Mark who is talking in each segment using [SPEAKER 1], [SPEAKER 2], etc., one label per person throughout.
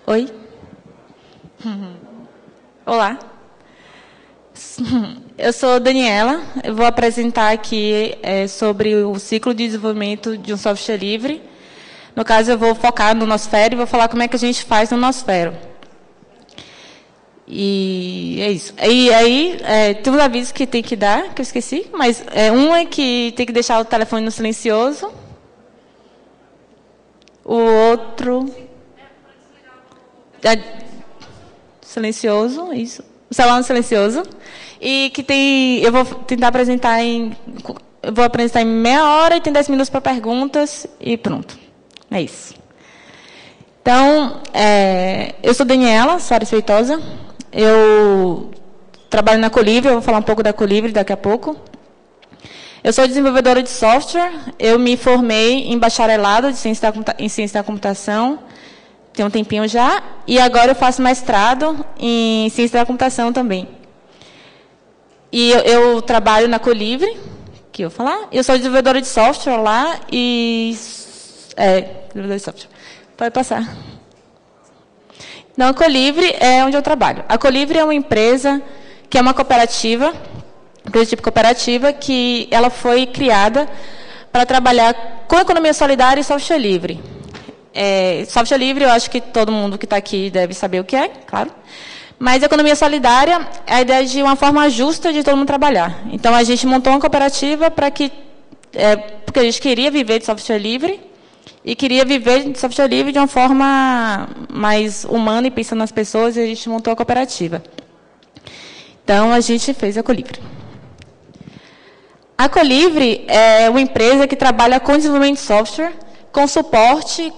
[SPEAKER 1] Oi? Olá. Eu sou Daniela. Eu vou apresentar aqui sobre o ciclo de desenvolvimento de um software livre. No caso, eu vou focar no Nosfero e vou falar como é que a gente faz no Nosfero. E é isso. E aí, tem uns avisos que tem que dar, que eu esqueci, mas um é que tem que deixar o telefone no silencioso. O outro... silencioso, isso. O celular no silencioso. E que tem... Eu vou tentar apresentar eu vou apresentar em meia hora e tem 10 minutos para perguntas e pronto. É isso. Então, eu sou Daniela Soares Feitosa. Eu trabalho na Colivre, eu vou falar um pouco da Colivre daqui a pouco. Eu sou desenvolvedora de software. Eu me formei em bacharelado em ciência da computação. Tem um tempinho já. E agora eu faço mestrado em ciência da computação também. E eu trabalho na Colivre, que eu vou falar. Eu sou desenvolvedora de software lá e... desenvolvedora de software. Pode passar. Não, a Colivre é onde eu trabalho. A Colivre é uma empresa que é uma cooperativa, empresa tipo cooperativa, que ela foi criada para trabalhar com economia solidária e software livre. Software livre, eu acho que todo mundo que está aqui deve saber o que é, claro. Mas economia solidária é a ideia de uma forma justa de todo mundo trabalhar. Então, a gente montou uma cooperativa porque a gente queria viver de software livre e queria viver de software livre de uma forma mais humana e pensando nas pessoas, e a gente montou a cooperativa. Então, a gente fez a Colivre. A Colivre é uma empresa que trabalha com desenvolvimento de software, com suporte,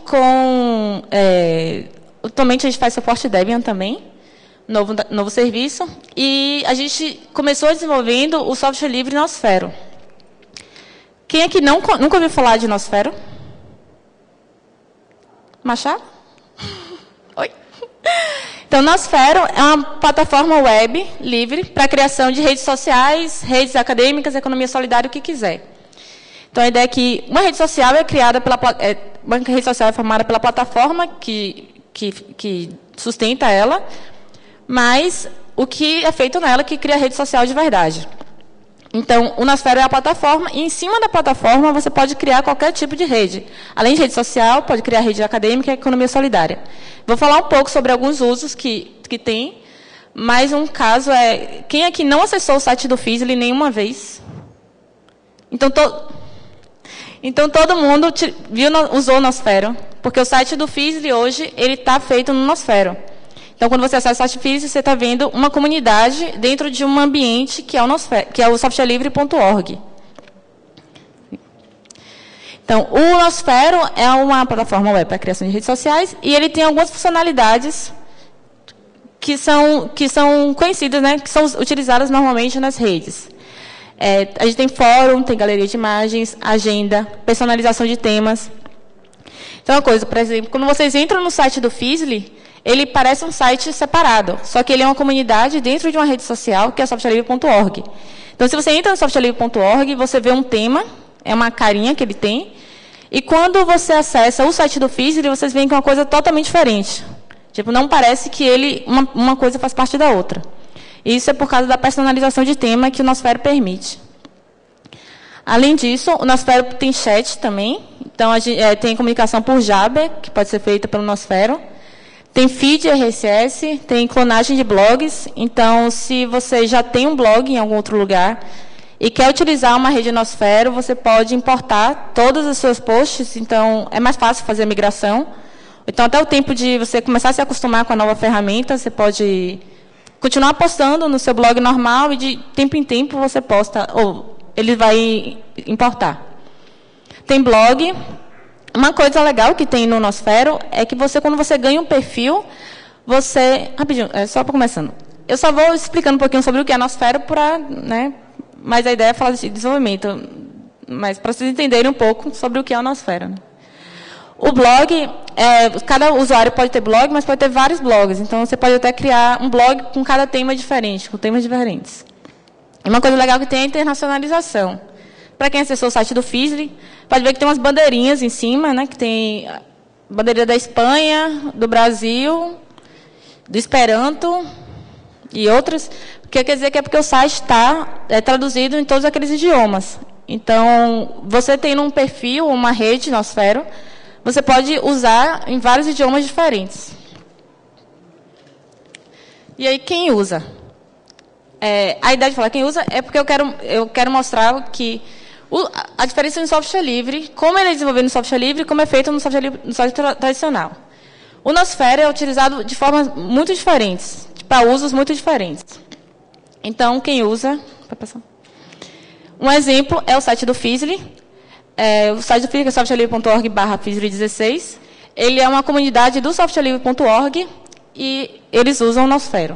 [SPEAKER 1] atualmente a gente faz suporte Debian também, novo serviço, e a gente começou desenvolvendo o software livre Nosfero. Quem aqui nunca ouviu falar de Nosfero? Machado? Oi? Então, Nosfero é uma plataforma web livre para a criação de redes sociais, redes acadêmicas, economia solidária, o que quiser. Então, a ideia é que uma rede social é criada uma rede social é formada pela plataforma que sustenta ela, mas o que é feito nela que cria a rede social de verdade. Então, o Nosfero é a plataforma, e em cima da plataforma você pode criar qualquer tipo de rede. Além de rede social, pode criar rede acadêmica e economia solidária. Vou falar um pouco sobre alguns usos que tem, mas um caso é... Quem aqui não acessou o site do Feasly nenhuma vez? Então, todo mundo usou o Nosfero, porque o site do Feasly hoje ele está feito no Nosfero. Então, quando você acessa o site Feasly, você está vendo uma comunidade dentro de um ambiente que é o softwarelivre.org. Então, o Nosfero é uma plataforma web para a criação de redes sociais e ele tem algumas funcionalidades que são conhecidas, né, que são utilizadas normalmente nas redes. A gente tem fórum, tem galeria de imagens, agenda, personalização de temas. Então, uma coisa, por exemplo, quando vocês entram no site do Feasly, ele parece um site separado, só que ele é uma comunidade dentro de uma rede social, que é softwarelivre.org. Então, se você entra no softwarelivre.org, você vê um tema, é uma carinha que ele tem, e quando você acessa o site do Feasly, vocês veem que é uma coisa totalmente diferente. Tipo, não parece que uma coisa faz parte da outra. Isso é por causa da personalização de tema que o Nosfero permite. Além disso, o Nosfero tem chat também. Então, a gente tem comunicação por Jabber, que pode ser feita pelo Nosfero. Tem feed RSS, tem clonagem de blogs. Então, se você já tem um blog em algum outro lugar e quer utilizar uma rede Nosfero, você pode importar todos os seus posts. Então, é mais fácil fazer a migração. Então, até o tempo de você começar a se acostumar com a nova ferramenta, você pode continuar postando no seu blog normal e de tempo em tempo você posta, ou ele vai importar. Tem blog. Uma coisa legal que tem no Nosfero é que quando você ganha um perfil, rapidinho, só para começando. Eu só vou explicando um pouquinho sobre o que é Nosfero, mas a ideia é falar de desenvolvimento, mas para vocês entenderem um pouco sobre o que é o Nosfero. Né? O blog, cada usuário pode ter blog, mas pode ter vários blogs. Então, você pode até criar um blog com cada tema diferente, com temas diferentes. E uma coisa legal que tem é a internacionalização. Para quem acessou o site do Feasly, pode ver que tem umas bandeirinhas em cima, né, que tem bandeira da Espanha, do Brasil, do Esperanto e outras, que quer dizer que é porque o site está traduzido em todos aqueles idiomas. Então, você tendo um perfil, uma rede Nosfero, você pode usar em vários idiomas diferentes. E aí, quem usa? A ideia de falar quem usa é porque eu quero mostrar que a diferença no software livre, como ele é desenvolvido no software livre, como é feito no software tradicional. O Nosfero é utilizado de formas muito diferentes, para usos muito diferentes. Então, quem usa... Um exemplo é o site do Feasly. O site do Feasly é softwarelivre.org/Feasly16. Ele é uma comunidade do softwarelivre.org e eles usam o Nosfero.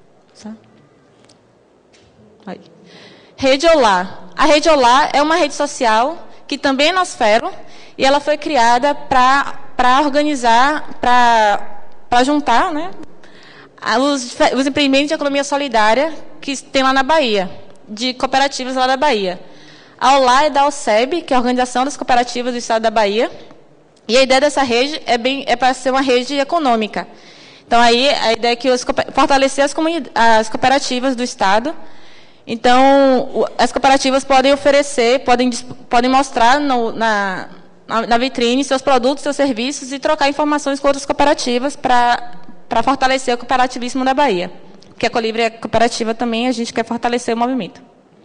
[SPEAKER 1] Aí. Rede Olá. A Rede Olá é uma rede social que também é Nosfero e ela foi criada para organizar, para juntar, né, os empreendimentos de economia solidária que tem lá na Bahia, de cooperativas lá da Bahia. A Olá é da OCEB, que é a Organização das Cooperativas do Estado da Bahia, e a ideia dessa rede é para ser uma rede econômica. Então, aí, a ideia é fortalecer as cooperativas do Estado. Então, as cooperativas podem oferecer, podem mostrar na vitrine seus produtos, seus serviços e trocar informações com outras cooperativas para fortalecer o cooperativismo da Bahia. Porque a Colivre é cooperativa também, a gente quer fortalecer o movimento.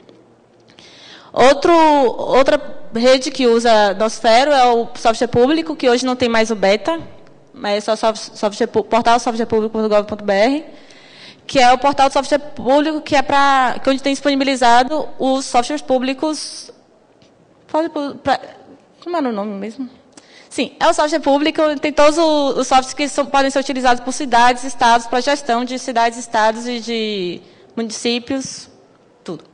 [SPEAKER 1] Outra rede que usa Nosfero é o software público, que hoje não tem mais o beta, mas é só portal softwarepublico.gov.br, que é o portal de software público que é onde tem disponibilizado os softwares públicos. Como era o nome mesmo? Sim, é o software público, tem todos os softwares que podem ser utilizados por cidades, estados, para gestão de cidades, estados e de municípios, tudo.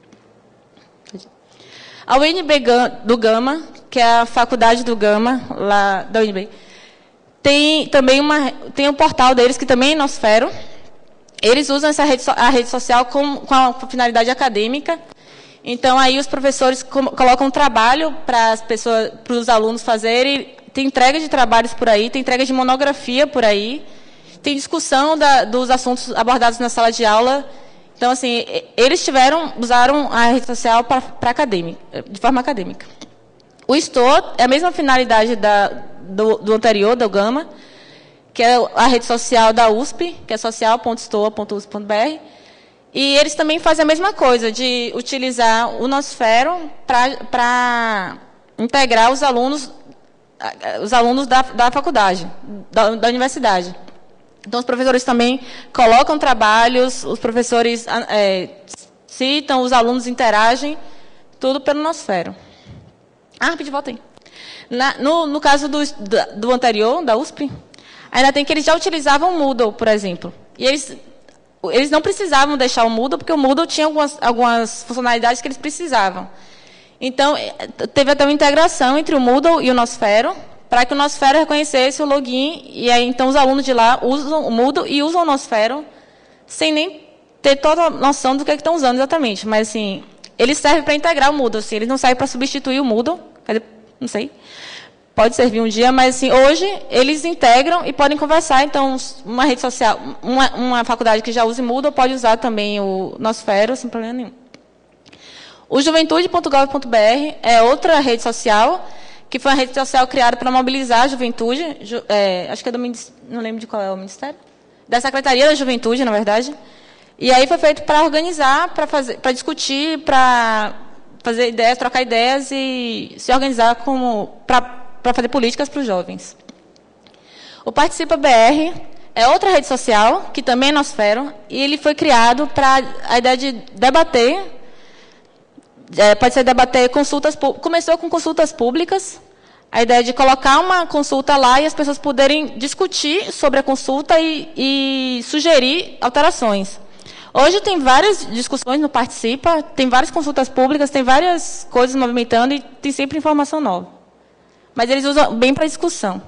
[SPEAKER 1] A UNB do Gama, que é a faculdade do Gama, lá da UNB, tem também um portal deles, que também é Nosfero. Eles usam a rede social com a finalidade acadêmica. Então, aí os professores colocam um trabalho para os alunos fazerem. Tem entrega de trabalhos por aí, tem entrega de monografia por aí, tem discussão dos assuntos abordados na sala de aula. Então, assim, eles usaram a rede social de forma acadêmica. O Store é a mesma finalidade do anterior, do Gama, que é a rede social da USP, que é social.store.usp.br. E eles também fazem a mesma coisa, de utilizar o Nosfero para integrar os alunos da faculdade, da universidade. Então, os professores também colocam trabalhos, os professores citam, os alunos interagem, tudo pelo Nosfero. Pedi, volta aí. No caso do anterior, da USP, ainda tem que eles já utilizavam o Moodle, por exemplo. E eles não precisavam deixar o Moodle, porque o Moodle tinha algumas funcionalidades que eles precisavam. Então, teve até uma integração entre o Moodle e o Nosfero, para que o Nosfero reconhecesse o login, e aí, então, os alunos de lá usam o Moodle e usam o Nosfero, sem nem ter toda a noção do que estão usando exatamente. Mas, assim, eles servem para integrar o Moodle, assim, eles não servem para substituir o Moodle, não sei, pode servir um dia, mas, assim, hoje, eles integram e podem conversar. Então, uma rede social, uma faculdade que já use Moodle pode usar também o Nosfero, sem problema nenhum. O juventude.gov.br é outra rede social, que foi uma rede social criada para mobilizar a juventude, acho que é não lembro de qual é o ministério, da Secretaria da Juventude, na verdade. E aí foi feito para organizar, para discutir, para fazer ideias, trocar ideias e se organizar para fazer políticas para os jovens. O Participa BR é outra rede social, que também é Nosfero, e ele foi criado para a ideia de debater. Pode ser debater consultas, começou com consultas públicas, a ideia de colocar uma consulta lá e as pessoas poderem discutir sobre a consulta e sugerir alterações. Hoje tem várias discussões no Participa, tem várias consultas públicas, tem várias coisas movimentando e tem sempre informação nova. Mas eles usam bem para discussão.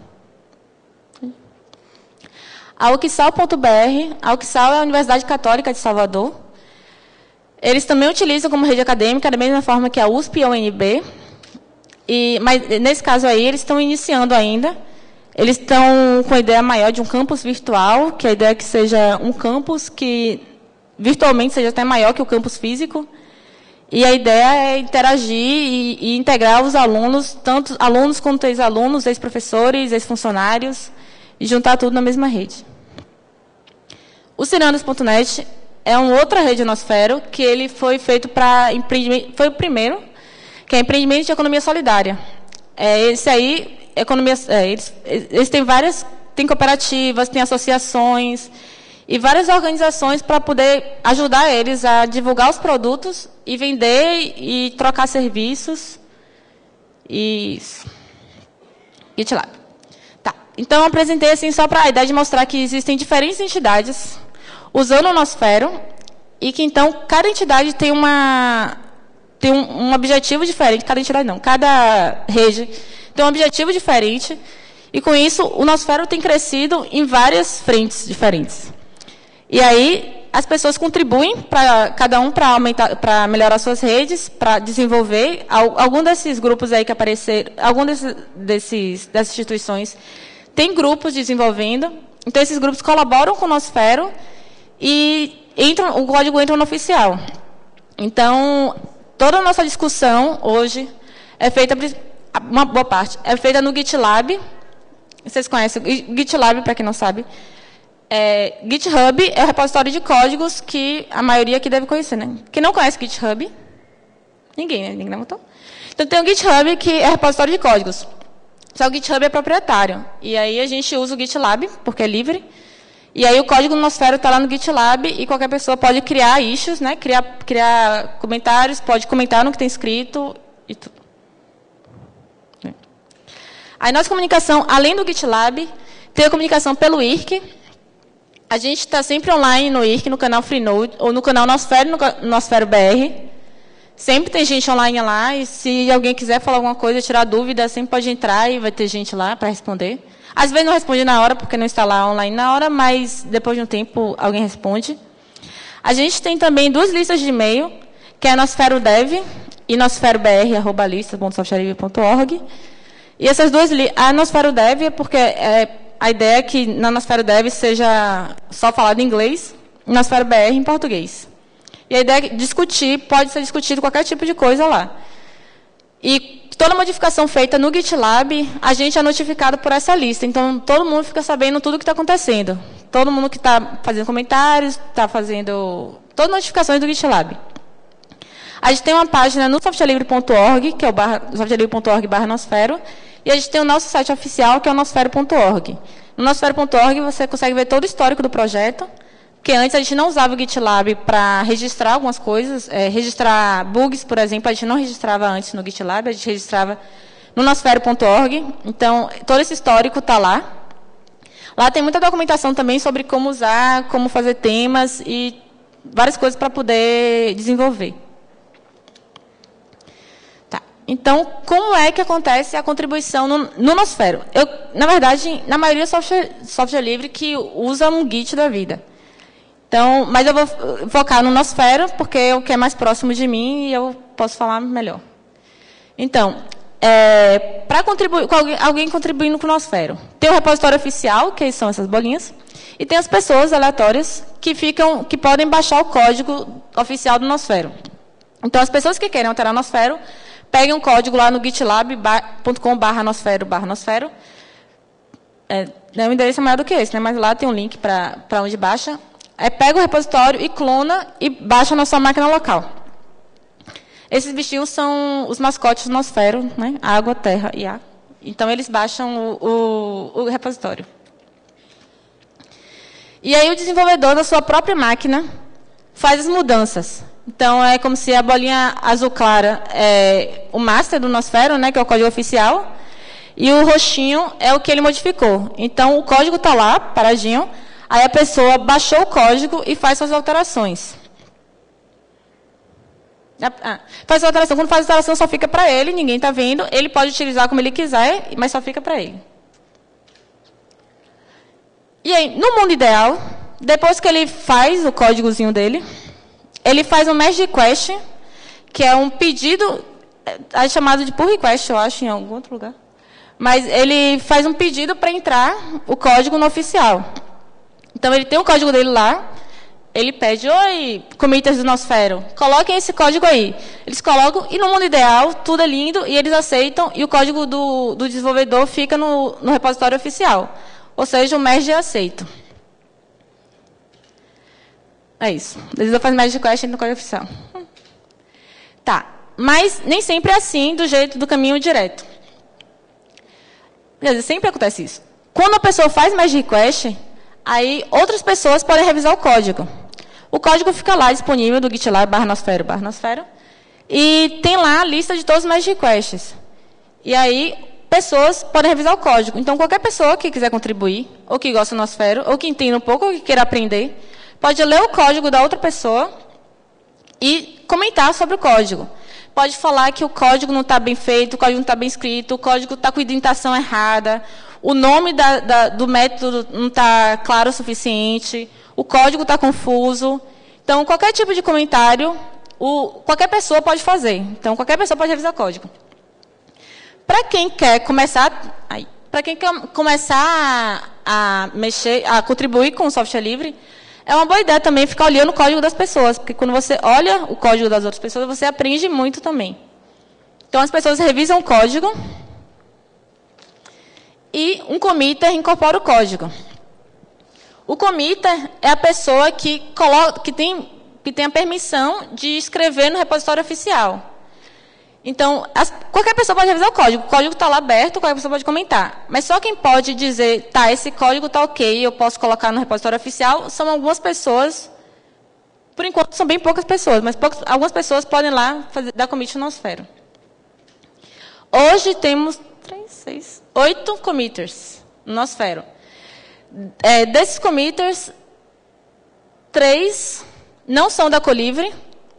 [SPEAKER 1] A UXSAL.br, a UXSAL é a Universidade Católica de Salvador. Eles também utilizam como rede acadêmica, da mesma forma que a USP e a UNB. Mas, nesse caso aí, eles estão iniciando ainda. Eles estão com a ideia maior de um campus virtual, que a ideia é que seja um campus que virtualmente seja até maior que o campus físico. E a ideia é interagir e integrar os alunos, tanto alunos quanto ex-alunos, ex-professores, ex-funcionários, e juntar tudo na mesma rede. O Cirandas.net é uma outra rede Nosfero, que ele foi feito para empreendimento, foi o primeiro, que é empreendimento de economia solidária. Esse aí, eles têm várias, tem cooperativas, tem associações e várias organizações para poder ajudar eles a divulgar os produtos e vender e trocar serviços. Isso. GitLab. Tá. Então, eu apresentei assim só para a ideia de mostrar que existem diferentes entidades usando o Nosfero e que, então, cada entidade tem um objetivo diferente. Cada entidade não, cada rede tem um objetivo diferente. E, com isso, o Nosfero tem crescido em várias frentes diferentes. E aí, as pessoas contribuem para cada um para melhorar suas redes, para desenvolver. Algum desses grupos aí que apareceram, algum dessas instituições tem grupos desenvolvendo. Então, esses grupos colaboram com o Nosfero e o código entra no oficial. Então, toda a nossa discussão hoje é feita, uma boa parte, é feita no GitLab. Vocês conhecem o GitLab, para quem não sabe. GitHub é o repositório de códigos que a maioria aqui deve conhecer, né? Quem não conhece GitHub? Ninguém, né? Ninguém notou? Então, tem o GitHub, que é repositório de códigos. Só que o GitHub é proprietário. E aí, a gente usa o GitLab, porque é livre. E aí, o código do Nosfero está lá no GitLab e qualquer pessoa pode criar issues, né? Criar comentários, pode comentar no que tem escrito e tudo. Aí, nossa comunicação, além do GitLab, tem a comunicação pelo IRC. A gente está sempre online no IRC, no canal Freenode, ou no canal Nosfero, no Nosfero BR. Sempre tem gente online lá, e se alguém quiser falar alguma coisa, tirar dúvida, sempre pode entrar e vai ter gente lá para responder. Às vezes não responde na hora, porque não está lá online na hora, mas depois de um tempo alguém responde. A gente tem também duas listas de e-mail, que é a Nosfero Dev e nosferobr@lista.softwarelivre.org. E essas duas, a Nosfero Dev é porque a ideia é que na Nosfero Dev seja só falado em inglês, e Nosfero BR em português. E a ideia é discutir, pode ser discutido qualquer tipo de coisa lá. E toda modificação feita no GitLab, a gente é notificado por essa lista. Então, todo mundo fica sabendo tudo o que está acontecendo. Todo mundo que está fazendo comentários, está fazendo todas as notificações do GitLab. A gente tem uma página no softwarelivre.org, que é o softwarelivre.org/Nosfero, e a gente tem o nosso site oficial, que é o nosfero.org. No nosfero.org você consegue ver todo o histórico do projeto, porque antes a gente não usava o GitLab para registrar algumas coisas, registrar bugs, por exemplo, a gente não registrava antes no GitLab, a gente registrava no nosfero.org. Então, todo esse histórico está lá. Lá tem muita documentação também sobre como usar, como fazer temas e várias coisas para poder desenvolver. Então, como é que acontece a contribuição no Nosfero? Na verdade, na maioria software livre que usa um Git da vida. Então, mas eu vou focar no Nosfero, porque é o que é mais próximo de mim e eu posso falar melhor. Então, para contribuir, alguém contribuindo com o Nosfero, tem o repositório oficial, que são essas bolinhas, e tem as pessoas aleatórias que podem baixar o código oficial do Nosfero. Então, as pessoas que querem alterar o Nosfero, peguem um código lá no gitlab.com/nosfero/nosfero. O endereço é maior do que esse, né? Mas lá tem um link para onde baixa. Pega o repositório e clona e baixa na sua máquina local. Esses bichinhos são os mascotes do Nosfero, né? Água, terra e ar. Então, eles baixam o repositório. E aí, o desenvolvedor da sua própria máquina faz as mudanças. Então, é como se a bolinha azul clara é o master do Nosfero, né, que é o código oficial, e o roxinho é o que ele modificou. Então, o código está lá, paradinho, aí a pessoa baixou o código e faz suas alterações. Faz a alteração. Quando faz a alteração, só fica para ele, ninguém está vendo. Ele pode utilizar como ele quiser, mas só fica para ele. E aí, no mundo ideal, depois que ele faz o códigozinho dele, ele faz um merge request, que é um pedido, é chamado de pull request, eu acho, em algum outro lugar. mas ele faz um pedido para entrar o código no oficial. Então, ele tem o código dele lá, ele pede, oi, committers do Nosfero, coloquem esse código aí. Eles colocam, e no mundo ideal, tudo é lindo, e eles aceitam, e o código do desenvolvedor fica no repositório oficial. Ou seja, o merge é aceito. É isso. O desenvolvedor faz merge request no código oficial. Tá. Mas nem sempre é assim, do jeito do caminho direto. Quer dizer, sempre acontece isso. Quando a pessoa faz merge request, aí outras pessoas podem revisar o código. O código fica lá disponível do GitLab /Nosfero, e tem lá a lista de todos os merge requests. E aí, pessoas podem revisar o código. Então, qualquer pessoa que quiser contribuir, ou que gosta do Nosfero, ou que entenda um pouco, ou que queira aprender, pode ler o código da outra pessoa e comentar sobre o código. Pode falar que o código não está bem feito, o código não está bem escrito, o código está com indentação errada, o nome do método não está claro o suficiente, o código está confuso. Então, qualquer tipo de comentário, qualquer pessoa pode fazer. Então, qualquer pessoa pode revisar o código. Para quem quer começar a mexer, a contribuir com o software livre, é uma boa ideia também ficar olhando o código das pessoas, porque quando você olha o código das outras pessoas, você aprende muito também. Então, as pessoas revisam o código e um committer incorpora o código. O committer é a pessoa que tem a permissão de escrever no repositório oficial. Então, qualquer pessoa pode revisar o código está lá aberto, qualquer pessoa pode comentar. Mas só quem pode dizer, tá, esse código está ok, eu posso colocar no repositório oficial, são algumas pessoas, por enquanto são bem poucas pessoas, mas algumas pessoas podem lá dar commit no Nosfero. Hoje temos 8 committers no Nosfero. Desses committers, 3 não são da Colivre,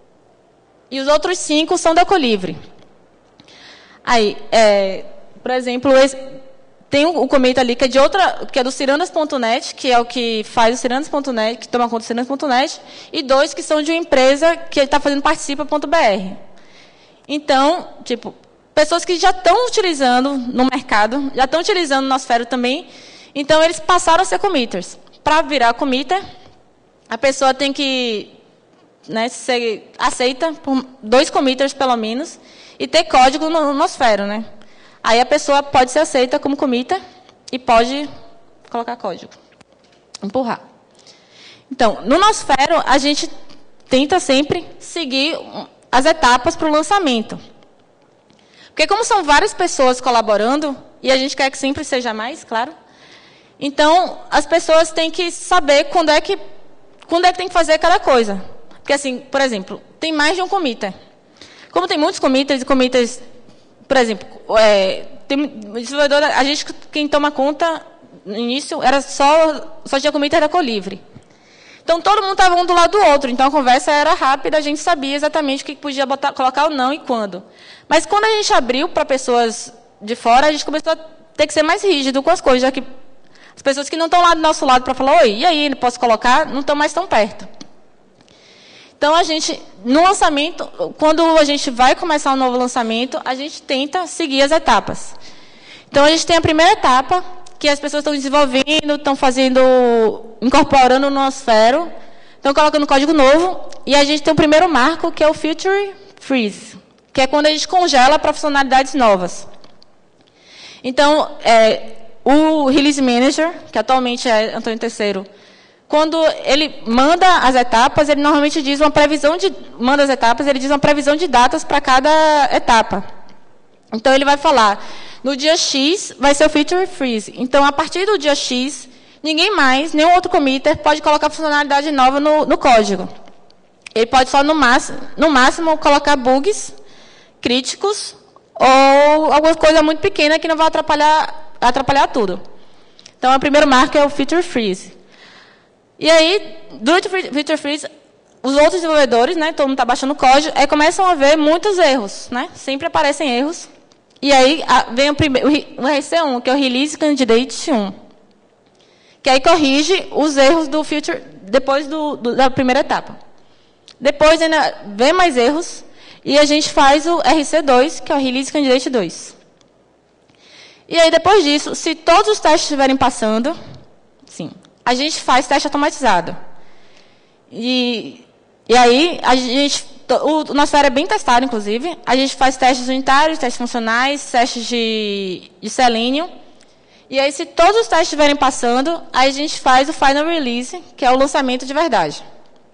[SPEAKER 1] e os outros 5 são da Colivre. Aí, por exemplo, tem um commit ali que é do Cirandas.net, que é o que faz o Cirandas.net, que toma conta do Cirandas.net, e 2 que são de uma empresa que ele está fazendo participa.br. Então, tipo, pessoas que já estão utilizando no mercado, já estão utilizando o Nosfero também, então eles passaram a ser committers. Para virar committer, a pessoa tem que ser aceita por 2 committers, pelo menos, e ter código no Nosfero, né? Aí a pessoa pode ser aceita como committer e pode colocar código. Empurrar. Então, no Nosfero, a gente tenta sempre seguir as etapas para o lançamento. Porque como são várias pessoas colaborando, e a gente quer que sempre seja mais, claro, então as pessoas têm que saber quando é que tem que fazer cada coisa. Porque, assim, por exemplo, tem mais de um committer. Como tem muitos committers, por exemplo, tem desenvolvedor, a gente, quem toma conta, no início, era só tinha committer da Colivre. Então, todo mundo estava um do lado do outro. Então, a conversa era rápida, a gente sabia exatamente o que podia colocar ou não e quando. Mas, quando a gente abriu para pessoas de fora, a gente começou a ter que ser mais rígido com as coisas, já que as pessoas que não estão lá do nosso lado para falar, oi, e aí, posso colocar, não estão mais tão perto. Então, no lançamento, quando a gente vai começar um novo lançamento, a gente tenta seguir as etapas. Então, a gente tem a primeira etapa, que as pessoas estão desenvolvendo, estão incorporando o Nosfero, estão colocando código novo, e a gente tem o primeiro marco, que é o Feature Freeze, que é quando a gente congela para funcionalidades novas. Então, o Release Manager, que atualmente é Antônio Terceiro, quando ele manda as etapas, ele normalmente diz uma previsão ele diz uma previsão de datas para cada etapa. Então, ele vai falar, no dia X vai ser o Feature Freeze. Então, a partir do dia X, ninguém mais, nenhum outro committer, pode colocar funcionalidade nova no código. Ele pode só, no máximo, colocar bugs críticos ou alguma coisa muito pequena que não vai atrapalhar tudo. Então, o primeiro marco é o Feature Freeze. E aí, durante o Feature Freeze, os outros desenvolvedores, todo mundo está baixando o código, aí começam a ver muitos erros, Sempre aparecem erros. E aí vem o RC1, que é o Release Candidate 1, que aí corrige os erros do Feature depois da primeira etapa. Depois ainda vem mais erros, e a gente faz o RC2, que é o Release Candidate 2. E aí, depois disso, se todos os testes estiverem passando, sim, a gente faz teste automatizado. E aí, o Nosfero é bem testado, inclusive. A gente faz testes unitários, testes funcionais, testes de Selenium. E aí, se todos os testes estiverem passando, aí a gente faz o Final Release, que é o lançamento de verdade.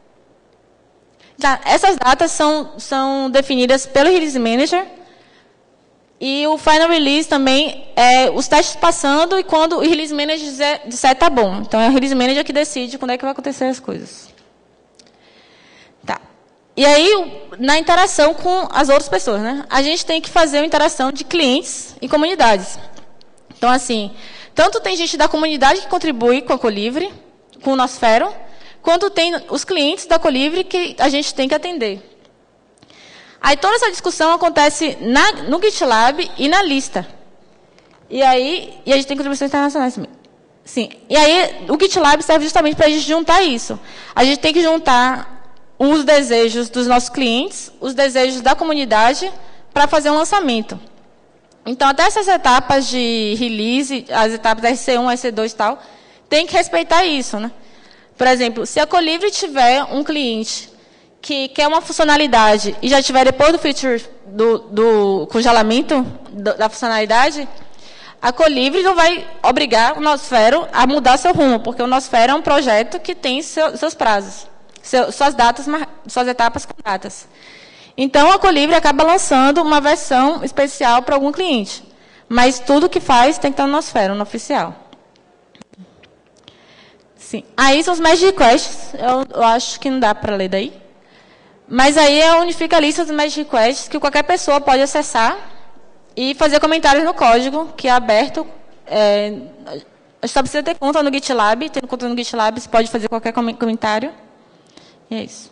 [SPEAKER 1] Já, essas datas são definidas pelo Release Manager. E o Final Release também é os testes passando e quando o Release Manager disser tá bom. Então, é o Release Manager que decide quando é que vai acontecer as coisas. Tá. E aí, na interação com as outras pessoas, né? A gente tem que fazer uma interação de clientes e comunidades. Então, assim, tanto tem gente da comunidade que contribui com a Colivre, com o Nosfero, quanto tem os clientes da Colivre que a gente tem que atender. Aí toda essa discussão acontece no GitLab e na lista. E aí, a gente tem contribuições internacionais também. Sim. E aí, o GitLab serve justamente para a gente juntar isso. A gente tem que juntar os desejos dos nossos clientes, os desejos da comunidade, para fazer um lançamento. Então, até essas etapas de release, as etapas da RC1, RC2 e tal, tem que respeitar isso, né? Por exemplo, se a Colivre tiver um cliente que quer uma funcionalidade e já tiver depois do feature do congelamento da funcionalidade, a Colivre não vai obrigar o Nosfero a mudar seu rumo, porque o Nosfero é um projeto que tem seus prazos, suas datas, suas etapas com datas. Então, a Colivre acaba lançando uma versão especial para algum cliente. Mas tudo que faz tem que estar no Nosfero, no oficial. Sim. Aí são os merge requests. Eu acho que não dá para ler daí. Mas aí unifica a lista dos merge requests que qualquer pessoa pode acessar e fazer comentários no código, que é aberto. A gente só precisa ter conta no GitLab. Tendo conta no GitLab, você pode fazer qualquer comentário. E é isso.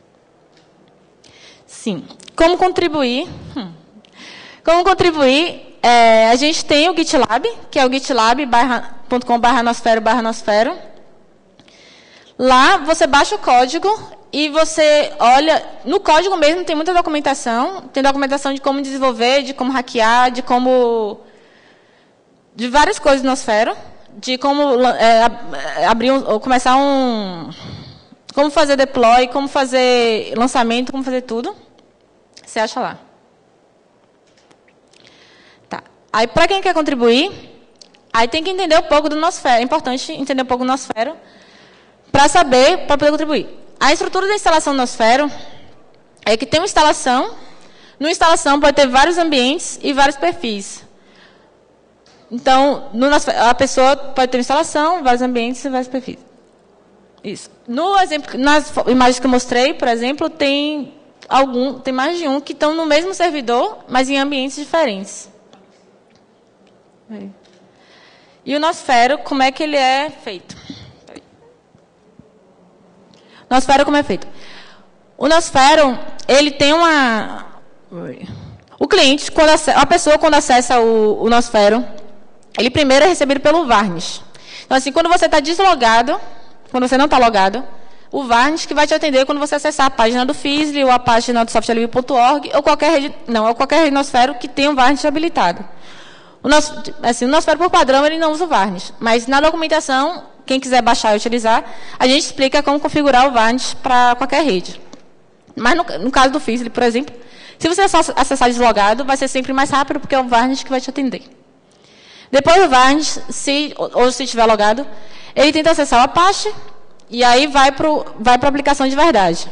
[SPEAKER 1] Sim. Como contribuir? Como contribuir? A gente tem o GitLab, que é o gitlab.com/nosfero/nosfero. Lá, você baixa o código e você olha... No código mesmo tem muita documentação. Tem documentação de como desenvolver, de como hackear, de várias coisas no Nosfero. De como começar como fazer deploy, como fazer lançamento, como fazer tudo. Você acha lá. Tá. Aí, para quem quer contribuir, aí tem que entender um pouco do Nosfero. É importante entender um pouco do Nosfero para poder contribuir. A estrutura da instalação do Nosfero é que tem uma instalação. No instalação pode ter vários ambientes e vários perfis. Então, a pessoa pode ter uma instalação, vários ambientes e vários perfis. Isso. No exemplo, nas imagens que eu mostrei, por exemplo, tem mais de um que estão no mesmo servidor, mas em ambientes diferentes. E o Nosfero, como é que ele é feito? Nosfero, como é feito? O Nosfero, ele tem uma... O cliente, a pessoa, quando acessa o Nosfero, ele primeiro é recebido pelo Varnish. Então, assim, quando você está deslogado, quando você não está logado, o Varnish que vai te atender quando você acessar a página do Fizzly, ou a página do softwarelib.org, ou qualquer rede Nosfero que tenha um Varnish habilitado. O Nosfero, por padrão, ele não usa o Varnish. Mas na documentação, quem quiser baixar e utilizar, a gente explica como configurar o Varnish para qualquer rede. Mas no caso do Fizzly, por exemplo, se você só acessar deslogado, vai ser sempre mais rápido, porque é o Varnish que vai te atender. Depois do Varnish, se estiver logado, ele tenta acessar o Apache, e aí vai para a aplicação de verdade.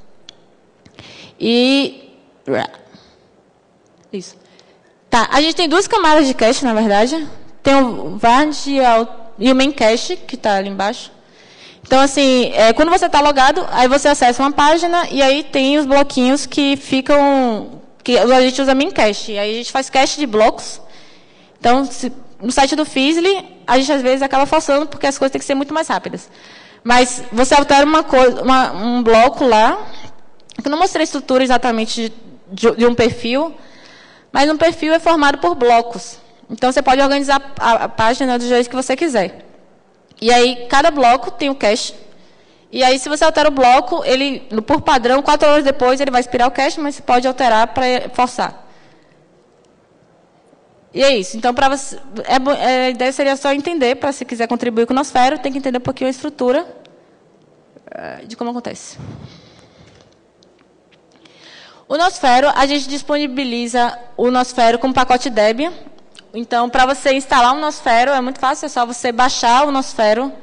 [SPEAKER 1] Isso. Tá, a gente tem duas camadas de cache, na verdade. Tem o Varnish e o main cache, que está ali embaixo. Então, assim, quando você está logado, aí você acessa uma página, e aí tem os bloquinhos que ficam... que a gente usa main cache. E aí a gente faz cache de blocos. Então, no site do Fizzly, a gente às vezes acaba forçando, porque as coisas têm que ser muito mais rápidas. Mas você altera um bloco lá, que eu não mostrei a estrutura exatamente de um perfil, mas um perfil é formado por blocos. Então, você pode organizar a página do jeito que você quiser. E aí, cada bloco tem um cache. E aí, se você altera o bloco, ele, por padrão, 4 horas depois, ele vai expirar o cache, mas você pode alterar para forçar. E é isso. Então, para você, a ideia seria só entender, para se quiser contribuir com o Nosfero, tem que entender um pouquinho a estrutura de como acontece. O Nosfero, a gente disponibiliza o Nosfero como pacote Debian. Então, para você instalar um Nosfero, é muito fácil, é só você baixar o Nosfero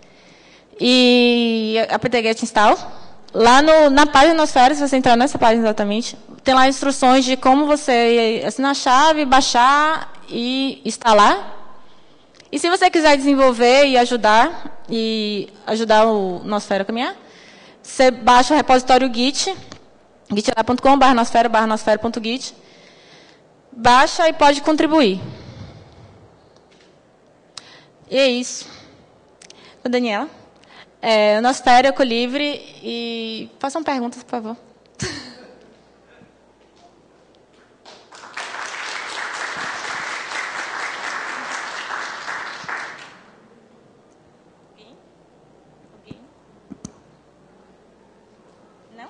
[SPEAKER 1] e apt-get install. Lá na página do Nosfero, se você entrar nessa página exatamente, tem lá instruções de como você assinar a chave, baixar e instalar. E se você quiser desenvolver e ajudar o Nosfero a caminhar, você baixa o repositório Git, gitlab.com/nosfero/nosfero.git, baixa e pode contribuir. E é isso. Daniela. O Nosfero é Ecolivre e façam perguntas, por favor. Não?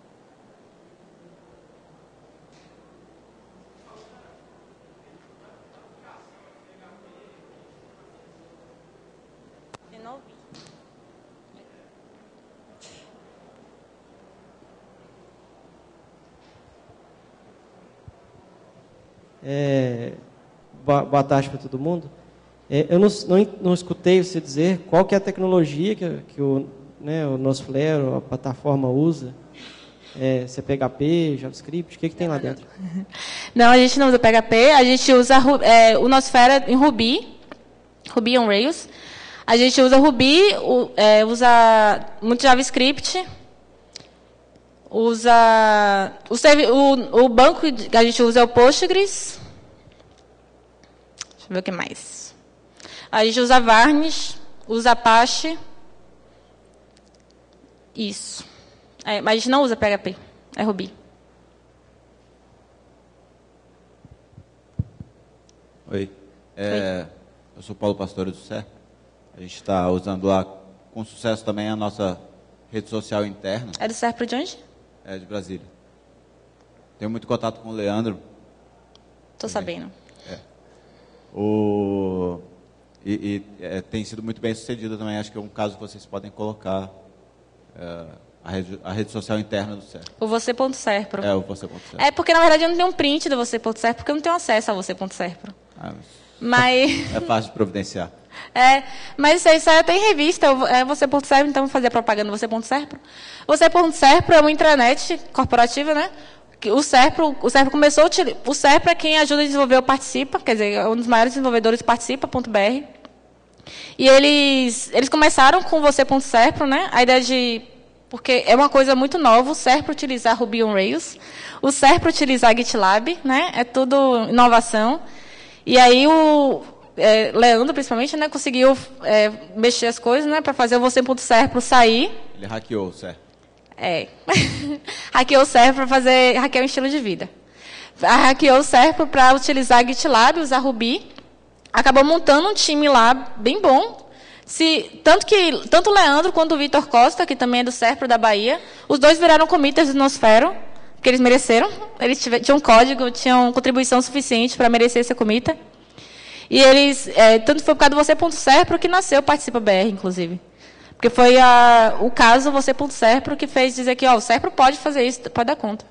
[SPEAKER 1] Eu não ouvi.
[SPEAKER 2] Boa tarde para todo mundo. Eu não escutei você dizer qual que é a tecnologia que o Nosfero, a plataforma, usa. Se é PHP, JavaScript, o que tem lá dentro?
[SPEAKER 1] Não, a gente não usa PHP, a gente usa o Nosfero em Ruby on Rails. A gente usa Ruby, usa muito JavaScript, usa o banco que a gente usa é o Postgres. Deixa eu ver o que mais. A gente usa Varnish, usa Apache. Isso. Mas a gente não usa PHP, é Ruby.
[SPEAKER 3] Oi. Eu sou Paulo Pastore do CERP. A gente está usando lá com sucesso também a nossa rede social interna.
[SPEAKER 1] É do CERP de onde?
[SPEAKER 3] É de Brasília. Tenho muito contato com o Leandro.
[SPEAKER 1] Estou sabendo.
[SPEAKER 3] Tem sido muito bem sucedido também. Acho que é um caso que vocês podem colocar a rede social interna do CERP.
[SPEAKER 1] O você.serpro.
[SPEAKER 3] O você.serpro.
[SPEAKER 1] Porque, na verdade, eu não tenho um print do você.serpro, porque eu não tenho acesso ao você.serpro. Mas...
[SPEAKER 3] É fácil de providenciar.
[SPEAKER 1] Mas isso aí tem revista, você.serpro, então vou fazer a propaganda do você.serpro. Você.serpro é uma intranet corporativa, né? O Serpro começou... O Serpro é quem ajuda a desenvolver o Participa, quer dizer, é um dos maiores desenvolvedores do Participa.br. E eles começaram com você.serpro, né? A ideia de... Porque é uma coisa muito nova, o Serpro utilizar Ruby on Rails, o Serpro utilizar GitLab, né? É tudo inovação. E aí o Leandro, principalmente, né, conseguiu mexer as coisas, né, para fazer o você.serpro sair.
[SPEAKER 3] Ele hackeou o Serpro.
[SPEAKER 1] Hackeou o Serpro para hackear o estilo de vida. Hackeou o Serpro para utilizar GitLab, usar Ruby. Acabou montando um time lá bem bom. Tanto o Leandro quanto o Vitor Costa, que também é do Serpro da Bahia, os dois viraram committers do Nosfero, porque eles mereceram. Eles tinham código, tinham contribuição suficiente para merecer essa commita. E eles, tanto foi por causa do você.serpro que nasceu o Participa BR, inclusive. Porque foi o caso você.serpro que fez dizer que o Serpro pode fazer isso, pode dar conta.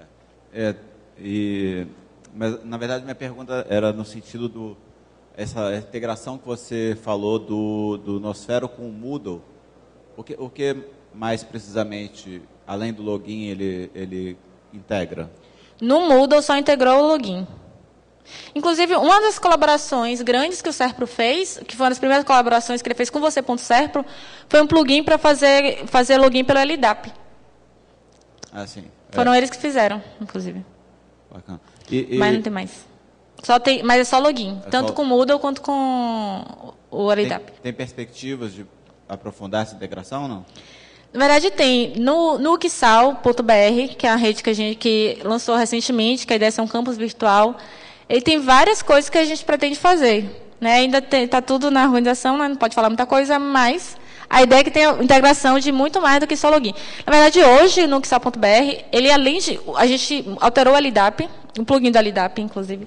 [SPEAKER 3] Mas, na verdade, minha pergunta era no sentido essa integração que você falou do Nosfero com o Moodle. O que mais precisamente, além do login, ele integra?
[SPEAKER 1] No Moodle só integrou o login. Inclusive, uma das colaborações grandes que o Serpro fez, que foi uma das primeiras colaborações que ele fez com você.serpro, foi um plugin para fazer login pelo LDAP.
[SPEAKER 3] Sim.
[SPEAKER 1] Foram eles que fizeram, inclusive.
[SPEAKER 3] Bacana.
[SPEAKER 1] Mas não tem mais. Mas é só login, tanto com o Moodle quanto com o LDAP.
[SPEAKER 3] Tem perspectivas de aprofundar essa integração ou não?
[SPEAKER 1] Na verdade, tem. No Uxal.br, que é a rede que a gente lançou recentemente, que a ideia é ser um campus virtual, ele tem várias coisas que a gente pretende fazer. Né? Ainda está tudo na organização, né? Não pode falar muita coisa, mas a ideia é que tenha integração de muito mais do que só login. Na verdade, hoje, no Uxal.br, ele, além de... A gente alterou o LDAP, um plugin do LDAP, inclusive.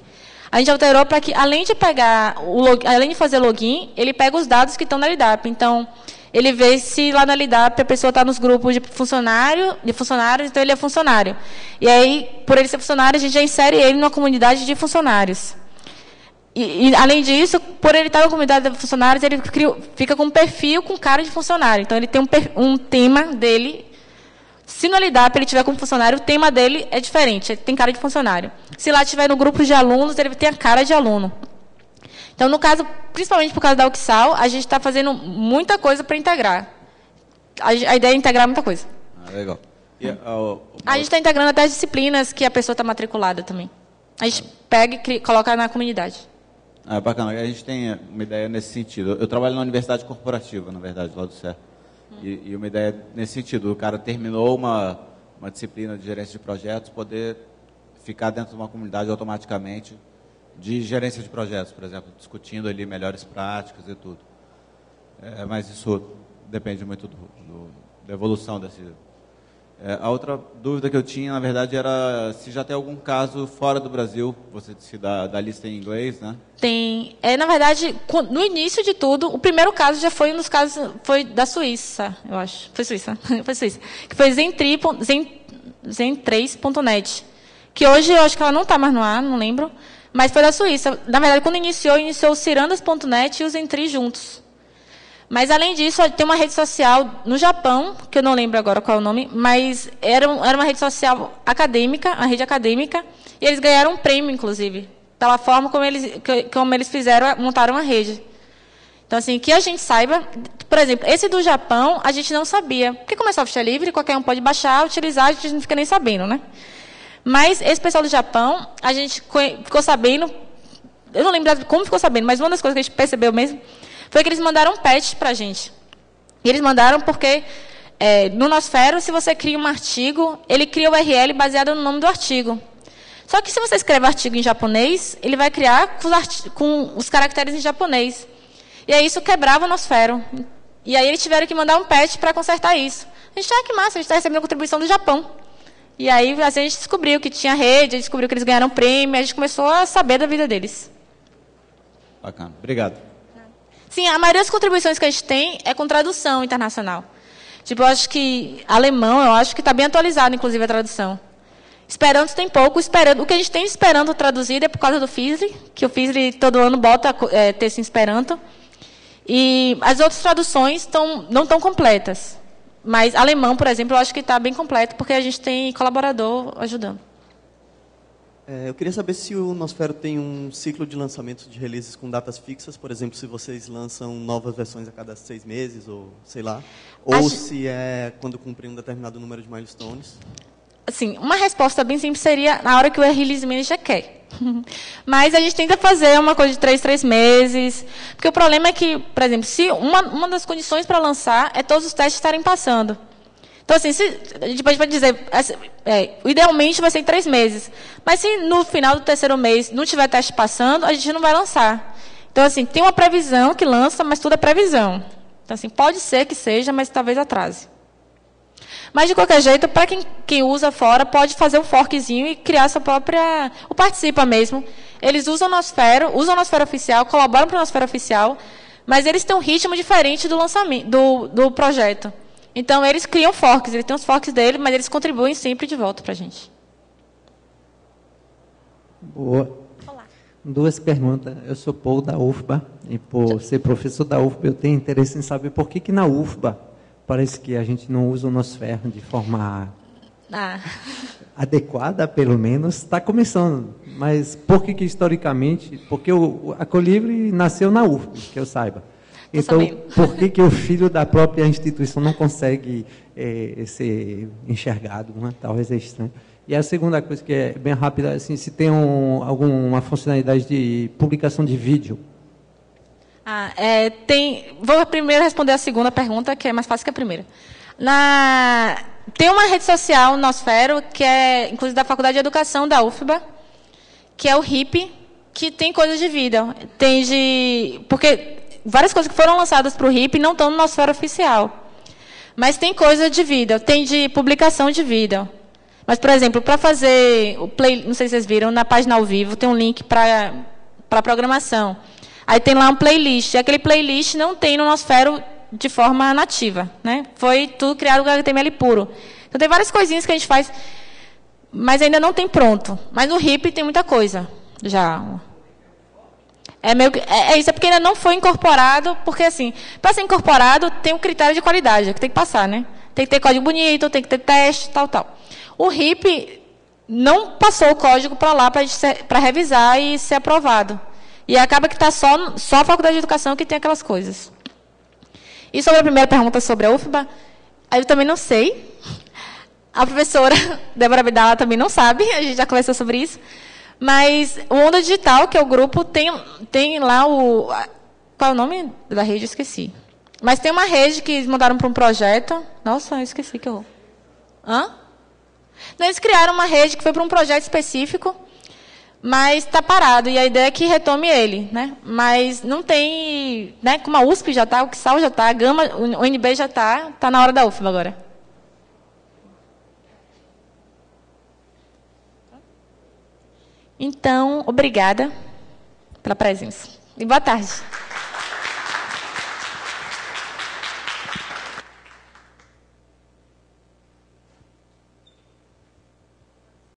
[SPEAKER 1] A gente alterou para que, além de além de fazer login, ele pega os dados que estão na LDAP. Então, ele vê se lá na LDAP a pessoa está nos grupos de funcionários, então ele é funcionário. E aí, por ele ser funcionário, a gente já insere ele numa comunidade de funcionários. E além disso, por ele estar na comunidade de funcionários, ele fica com um perfil com cara de funcionário. Então, ele tem um tema dele. Se no LDAP ele tiver como funcionário, o tema dele é diferente, ele tem cara de funcionário. Se lá tiver no grupo de alunos, ele tem a cara de aluno. Então, no caso, principalmente por causa da UXAL, a gente está fazendo muita coisa para integrar. A ideia é integrar muita coisa.
[SPEAKER 3] Legal.
[SPEAKER 1] A gente está integrando até as disciplinas que a pessoa está matriculada também. A gente pega e coloca na comunidade.
[SPEAKER 3] Bacana. A gente tem uma ideia nesse sentido. Eu trabalho na universidade corporativa, na verdade, lá do CER. E uma ideia nesse sentido, o cara terminou uma disciplina de gerência de projetos, poder ficar dentro de uma comunidade automaticamente de gerência de projetos, por exemplo, discutindo ali melhores práticas e tudo. Mas isso depende muito da evolução desse... A outra dúvida que eu tinha, na verdade, era se já tem algum caso fora do Brasil, você disse da lista em inglês, né?
[SPEAKER 1] Tem. Na verdade, no início de tudo, o primeiro caso já foi um dos casos, foi da Suíça, eu acho. Foi Suíça. Foi Suíça. Que foi Zen3.net. Que hoje eu acho que ela não está mais no ar, não lembro. Mas foi da Suíça. Na verdade, quando iniciou o Cirandas.net e o Zen3 juntos. Mas, além disso, tem uma rede social no Japão, que eu não lembro agora qual é o nome, mas era uma rede social acadêmica, uma rede acadêmica, e eles ganharam um prêmio, inclusive, pela forma como eles montaram a rede. Então, assim, que a gente saiba, por exemplo, esse do Japão, a gente não sabia. Porque como é software livre, qualquer um pode baixar, utilizar, a gente não fica nem sabendo, né? Mas esse pessoal do Japão, a gente ficou sabendo, eu não lembro como ficou sabendo, mas uma das coisas que a gente percebeu mesmo, foi que eles mandaram um patch para a gente. E eles mandaram porque, no Nosfero, se você cria um artigo, ele cria o URL baseado no nome do artigo. Só que se você escreve artigo em japonês, ele vai criar com os caracteres em japonês. E aí isso quebrava o Nosfero. E aí eles tiveram que mandar um patch para consertar isso. A gente, que massa, a gente está recebendo contribuição do Japão. E aí assim, a gente descobriu que tinha rede, a gente descobriu que eles ganharam prêmio, a gente começou a saber da vida deles.
[SPEAKER 3] Bacana, obrigado.
[SPEAKER 1] Sim, a maioria das contribuições que a gente tem é com tradução internacional. Tipo, eu acho que alemão, eu acho que está bem atualizado, inclusive, a tradução. Esperanto tem pouco. O que a gente tem de Esperanto traduzido é por causa do FISLE, que o FISLE todo ano bota texto em Esperanto. E as outras traduções não estão completas. Mas alemão, por exemplo, eu acho que está bem completo, porque a gente tem colaborador ajudando.
[SPEAKER 4] Eu queria saber se o Nosfero tem um ciclo de lançamento de releases com datas fixas, por exemplo, se vocês lançam novas versões a cada 6 meses, ou sei lá, ou se é quando cumprir um determinado número de milestones.
[SPEAKER 1] Assim, uma resposta bem simples seria na hora que o Release Manager quer. Mas a gente tenta fazer uma coisa de 3 meses, porque o problema é que, por exemplo, se uma das condições para lançar é todos os testes estarem passando. Então, assim, a gente pode dizer, idealmente vai ser em 3 meses. Mas se no final do 3º mês não tiver teste passando, a gente não vai lançar. Então, assim, tem uma previsão que lança, mas tudo é previsão. Então, assim, pode ser que seja, mas talvez atrase. Mas, de qualquer jeito, para quem usa fora, pode fazer um forkzinho e criar sua própria... Ou participa mesmo. Eles usam o Nosfero oficial, colaboram para o Nosfero oficial, mas eles têm um ritmo diferente do lançamento, do projeto. Então, eles criam forks, eles têm os forks dele, mas eles contribuem sempre de volta para a gente.
[SPEAKER 5] Boa.
[SPEAKER 1] Olá.
[SPEAKER 5] 2 perguntas. Eu sou Paul, da UFBA, e por ser professor da UFBA, eu tenho interesse em saber por que na UFBA parece que a gente não usa o Nosfero de forma adequada, pelo menos. Está começando, mas por que historicamente? Porque a Colivre nasceu na UFBA, que eu saiba. Então, por que o filho da própria instituição não consegue ser enxergado? Né? Talvez é estranho. E a segunda coisa, que é bem rápida, assim, se tem alguma funcionalidade de publicação de vídeo.
[SPEAKER 1] Vou primeiro responder a segunda pergunta, que é mais fácil que a primeira. Tem uma rede social, Nosfero, que é, inclusive, da Faculdade de Educação da UFBA, que é o RIP, que tem coisas de vídeo. Porque várias coisas que foram lançadas para o RIP não estão no Nosfero oficial. Mas tem coisa de vídeo, tem de publicação de vídeo. Mas, por exemplo, para fazer o play, não sei se vocês viram, na página ao vivo tem um link para programação. Aí tem lá um playlist. E aquele playlist não tem no Nosfero de forma nativa, né? Foi tudo criado com HTML puro. Então tem várias coisinhas que a gente faz, mas ainda não tem pronto. Mas no RIP tem muita coisa já. Isso, é porque ainda não foi incorporado, porque assim, para ser incorporado tem um critério de qualidade que tem que passar, né? Tem que ter código bonito, tem que ter teste, tal. O RIP não passou o código para lá para revisar e ser aprovado. E acaba que está só a Faculdade de Educação que tem aquelas coisas. E sobre a primeira pergunta sobre a UFBA, eu também não sei. A professora Débora Abdala também não sabe, a gente já conversou sobre isso. Mas o Onda Digital, que é o grupo, tem lá o... Qual é o nome da rede? Eu esqueci. Mas tem uma rede que eles mandaram para um projeto. Nossa, eu esqueci que eu... Hã? Não, eles criaram uma rede que foi para um projeto específico, mas está parado. E a ideia é que retome ele, né? Mas não tem... Né? Como a USP já está, o XSAL já está, a Gama, o UNB já está na hora da UFBA agora. Então, obrigada pela presença. E boa tarde.